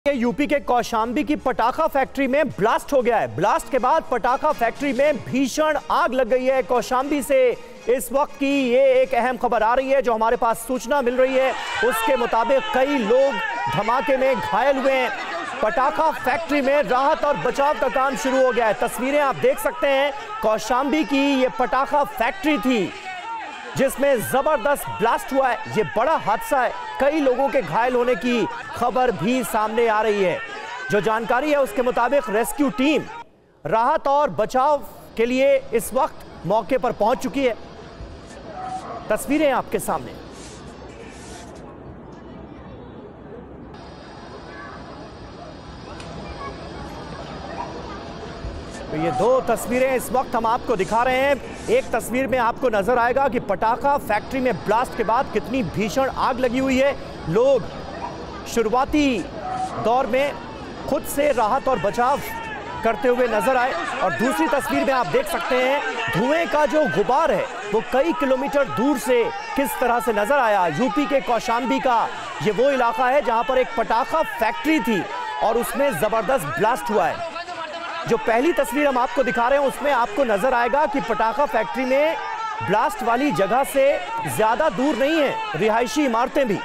UP के कौशाम्बी की पटाखा फैक्ट्री में ब्लास्ट हो गया है। ब्लास्ट के बाद पटाखा फैक्ट्री में भीषण आग लग गई है। कौशाम्बी से इस वक्त की ये एक अहम खबर आ रही है, जो हमारे पास सूचना मिल रही है उसके मुताबिक कई लोग धमाके में घायल हुए हैं। पटाखा फैक्ट्री में राहत और बचाव का काम शुरू हो गया है। तस्वीरें आप देख सकते हैं, कौशाम्बी की ये पटाखा फैक्ट्री थी जिसमें जबरदस्त ब्लास्ट हुआ है। ये बड़ा हादसा है, कई लोगों के घायल होने की खबर भी सामने आ रही है। जो जानकारी है उसके मुताबिक रेस्क्यू टीम राहत और बचाव के लिए इस वक्त मौके पर पहुंच चुकी है। तस्वीरें आपके सामने। तो ये दो तस्वीरें इस वक्त हम आपको दिखा रहे हैं। एक तस्वीर में आपको नजर आएगा कि पटाखा फैक्ट्री में ब्लास्ट के बाद कितनी भीषण आग लगी हुई है। लोग शुरुआती दौर में खुद से राहत और बचाव करते हुए नजर आए। और दूसरी तस्वीर में आप देख सकते हैं धुएं का जो गुबार है वो कई किलोमीटर दूर से किस तरह से नजर आया। यूपी के कौशाम्बी का ये वो इलाका है जहां पर एक पटाखा फैक्ट्री थी और उसमें जबरदस्त ब्लास्ट हुआ है। जो पहली तस्वीर हम आपको दिखा रहे हैं उसमें आपको नजर आएगा कि पटाखा फैक्ट्री में ब्लास्ट वाली जगह से ज्यादा दूर नहीं है रिहायशी इमारतें भी।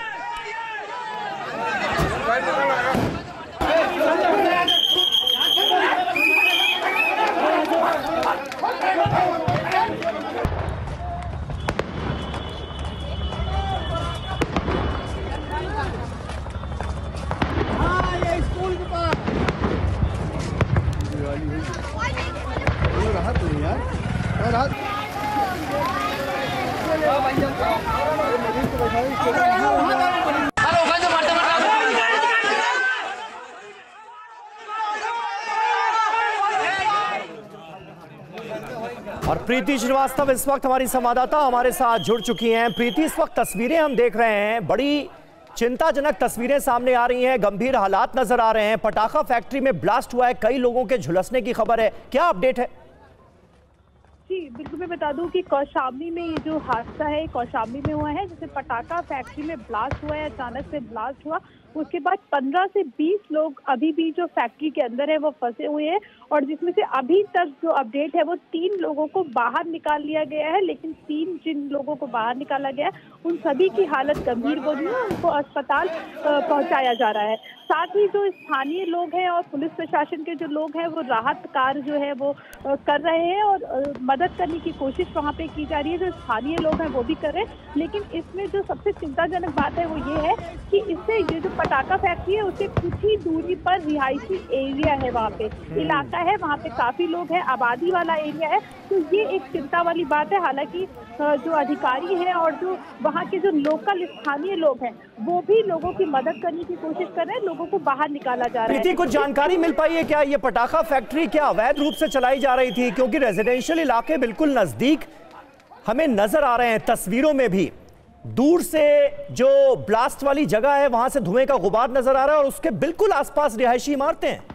और प्रीति श्रीवास्तव इस वक्त हमारी संवाददाता हमारे साथ जुड़ चुकी हैं। प्रीति, इस वक्त तस्वीरें हम देख रहे हैं, बड़ी चिंताजनक तस्वीरें सामने आ रही हैं, गंभीर हालात नजर आ रहे हैं। पटाखा फैक्ट्री में ब्लास्ट हुआ है, कई लोगों के झुलसने की खबर है, क्या अपडेट है? जी बिल्कुल, मैं बता दूं कि कौशाम्बी में ये जो हादसा है कौशाम्बी में हुआ है, जैसे पटाखा फैक्ट्री में ब्लास्ट हुआ है, अचानक से ब्लास्ट हुआ। उसके बाद 15 से 20 लोग अभी भी जो फैक्ट्री के अंदर है वो फंसे हुए हैं और जिसमें से अभी तक जो अपडेट है वो 3 लोगों को बाहर निकाल लिया गया है। लेकिन 3 जिन लोगों को बाहर निकाला गया है उन सभी की हालत गंभीर बनी है, उनको अस्पताल पहुंचाया जा रहा है। साथ ही जो स्थानीय लोग हैं और पुलिस प्रशासन के जो लोग हैं वो राहत कार्य जो है वो कर रहे हैं और मदद करने की कोशिश वहाँ पे की जा रही है। जो स्थानीय लोग हैं वो भी कर रहे हैं। लेकिन इसमें जो सबसे चिंताजनक बात है वो ये है कि इससे ये जो पटाखा फैक्ट्री है उससे कुछ ही दूरी पर रिहायशी एरिया है, वहाँ पे इलाका है, वहाँ पे काफी लोग हैं, आबादी वाला एरिया है। तो ये एक चिंता वाली बात है। हालांकि जो अधिकारी हैं और जो वहाँ के जो लोकल स्थानीय लोग हैं वो भी लोगों की मदद करने की कोशिश कर रहे हैं, लोगों को बाहर निकाला जा रहा है। कुछ जानकारी मिल पाई है क्या? ये पटाखा फैक्ट्री क्या अवैध रूप से चलाई जा रही थी? क्योंकि रेजिडेंशियल इलाके बिल्कुल नजदीक हमें नजर आ रहे हैं, तस्वीरों में भी दूर से जो ब्लास्ट वाली जगह है वहां से धुएं का गुबार नजर आ रहा है और उसके बिल्कुल आसपास रिहायशी इमारतें हैं।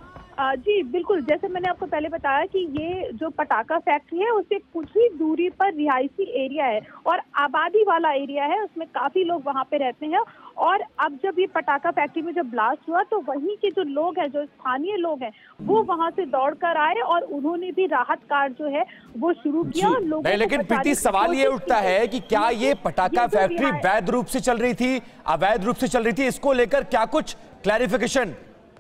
जी बिल्कुल, जैसे मैंने आपको पहले बताया कि ये जो पटाखा फैक्ट्री है उससे कुछ ही दूरी पर रिहायशी एरिया है और आबादी वाला एरिया है, उसमें काफी लोग वहाँ पे रहते हैं। और अब जब ये पटाखा फैक्ट्री में जब ब्लास्ट हुआ तो वहीं के जो लोग हैं, जो स्थानीय लोग हैं, वो वहाँ से दौड़कर आए और उन्होंने भी राहत कार्य जो है वो शुरू किया। नहीं, लेकिन प्रीति सवाल ये उठता है कि क्या ये पटाखा फैक्ट्री वैध रूप से चल रही थी, अवैध रूप से चल रही थी? इसको लेकर क्या कुछ क्लैरिफिकेशन?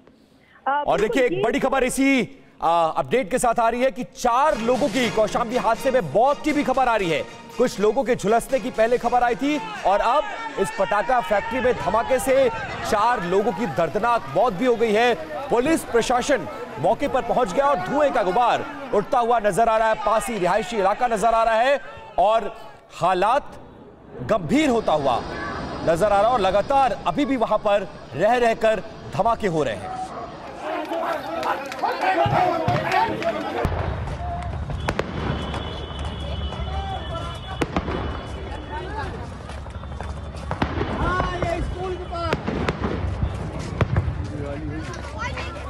और देखिए एक बड़ी खबर इसी अपडेट के साथ आ रही है कि 4 लोगों की कौशाम्बी हादसे में मौत की भी खबर आ रही है। कुछ लोगों के झुलसने की पहले खबर आई थी और अब इस पटाखा फैक्ट्री में धमाके से 4 लोगों की दर्दनाक मौत भी हो गई है। पुलिस प्रशासन मौके पर पहुंच गया और धुएं का गुबार उठता हुआ नजर आ रहा है। पासी रिहायशी इलाका नजर आ रहा है और हालात गंभीर होता हुआ नजर आ रहा है और लगातार अभी भी वहां पर रह रहकर धमाके हो रहे हैं।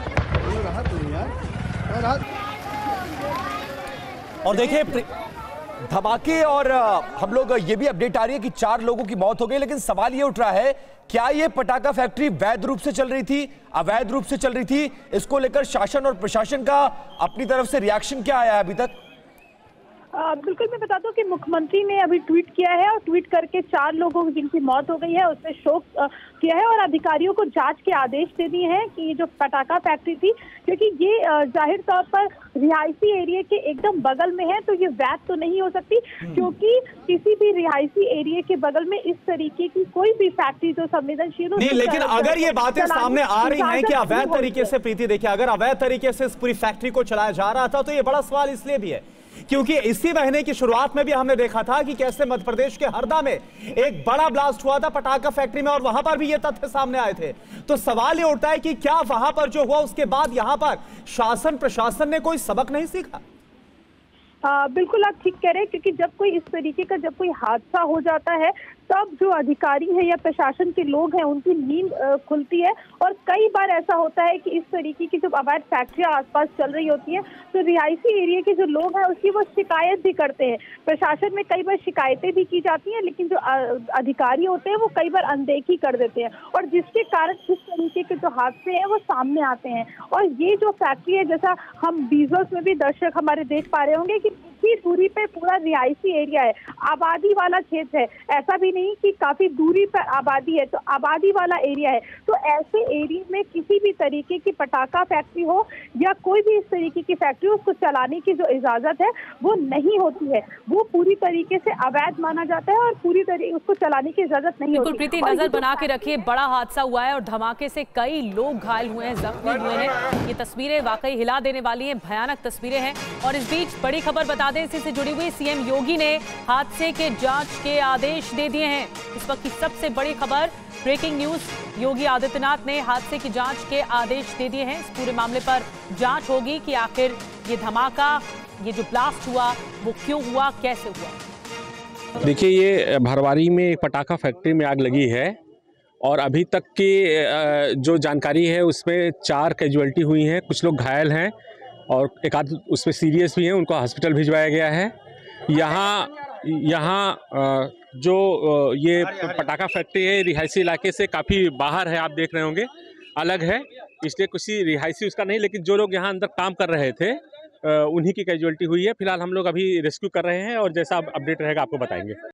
और देखिए धमाके और हम लोग ये भी अपडेट आ रही है कि 4 लोगों की मौत हो गई, लेकिन सवाल ये उठ रहा है क्या ये पटाखा फैक्ट्री वैध रूप से चल रही थी, अवैध रूप से चल रही थी? इसको लेकर शासन और प्रशासन का अपनी तरफ से रिएक्शन क्या आया है अभी तक? बिल्कुल, मैं बता दूं कि मुख्यमंत्री ने अभी ट्वीट किया है और ट्वीट करके 4 लोगों जिनकी मौत हो गई है उसमें शोक किया है और अधिकारियों को जांच के आदेश दे दिए हैं कि ये जो पटाखा फैक्ट्री थी, क्योंकि ये जाहिर तौर पर रिहायशी एरिया के एकदम बगल में है, तो ये वैध तो नहीं हो सकती, क्योंकि किसी भी रिहायशी एरिया के बगल में इस तरीके की कोई भी फैक्ट्री जो संवेदनशील हो। नहीं, लेकिन अगर ये बातें सामने आ रही हैं कि अवैध तरीके से, प्रीति देखिए, अगर अवैध तरीके से इस पूरी फैक्ट्री को चलाया जा रहा था तो ये बड़ा सवाल इसलिए भी है क्योंकि इसी महीने की शुरुआत में भी हमने देखा था कि कैसे मध्य प्रदेश के हरदा में एक बड़ा ब्लास्ट हुआ था पटाखा फैक्ट्री में और वहां पर भी ये तथ्य सामने आए थे। तो सवाल ये उठता है कि क्या वहां पर जो हुआ उसके बाद यहां पर शासन प्रशासन ने कोई सबक नहीं सीखा? बिल्कुल आप ठीक कह रहे हैं, क्योंकि जब कोई इस तरीके का जब कोई हादसा हो जाता है तब जो अधिकारी हैं या प्रशासन के लोग हैं उनकी नींद खुलती है और कई बार ऐसा होता है कि इस तरीके की जब अवैध फैक्ट्रियां आसपास चल रही होती हैं तो रिहायशी एरिया के जो लोग हैं उसकी वो शिकायत भी करते हैं। प्रशासन में कई बार शिकायतें भी की जाती हैं, लेकिन जो अधिकारी होते हैं वो कई बार अनदेखी कर देते हैं और जिसके कारण इस तरीके के जो हादसे हैं वो सामने आते हैं। और ये जो फैक्ट्री है, जैसा हम विजुअल्स में भी दर्शक हमारे देख पा रहे होंगे कि इतनी दूरी पे पूरा रिहायशी एरिया है, आबादी वाला क्षेत्र है, ऐसा भी नहीं कि काफी दूरी पर आबादी है, तो आबादी वाला एरिया है। तो ऐसे एरिया में किसी भी तरीके की पटाखा फैक्ट्री हो या कोई भी इस तरीके की फैक्ट्री उसको चलाने की जो इजाजत है वो नहीं होती है, वो पूरी तरीके से अवैध माना जाता है और पूरी तरीके उसको चलाने की इजाजत नहीं होती। प्रीति, नजर बना के रखिए, बड़ा हादसा हुआ है और धमाके से कई लोग घायल हुए हैं, जख्मी हुए हैं। ये तस्वीरें वाकई हिला देने वाली हैं, भयानक तस्वीरें हैं। और इस बीच बड़ी खबर बता दें, इसी से जुड़ी हुई, सीएम योगी ने हादसे के जांच के आदेश दे दिए हैं। इस वक्त की सबसे बड़ी खबर, ब्रेकिंग न्यूज, योगी आदित्यनाथ ने हादसे की जांच के आदेश दे दिए हैं। इस पूरे मामले पर जांच होगी कि आखिर ये धमाका, ये जो ब्लास्ट हुआ वो क्यों हुआ, कैसे हुआ। देखिए, ये भरवारी में एक पटाखा फैक्ट्री में आग लगी है और अभी तक की जो जानकारी है उसमें 4 कैजुअल्टी हुई हैं, कुछ लोग घायल हैं और एक आध उसमें सीरियस भी हैं, उनको हॉस्पिटल भिजवाया गया है। यहाँ जो ये पटाखा फैक्ट्री है रिहायशी इलाके से काफ़ी बाहर है, आप देख रहे होंगे, अलग है, इसलिए किसी रिहायशी उसका नहीं, लेकिन जो लोग यहाँ अंदर काम कर रहे थे उन्हीं की कैजुअल्टी हुई है। फिलहाल हम लोग अभी रेस्क्यू कर रहे हैं और जैसा अपडेट रहेगा आपको बताएंगे।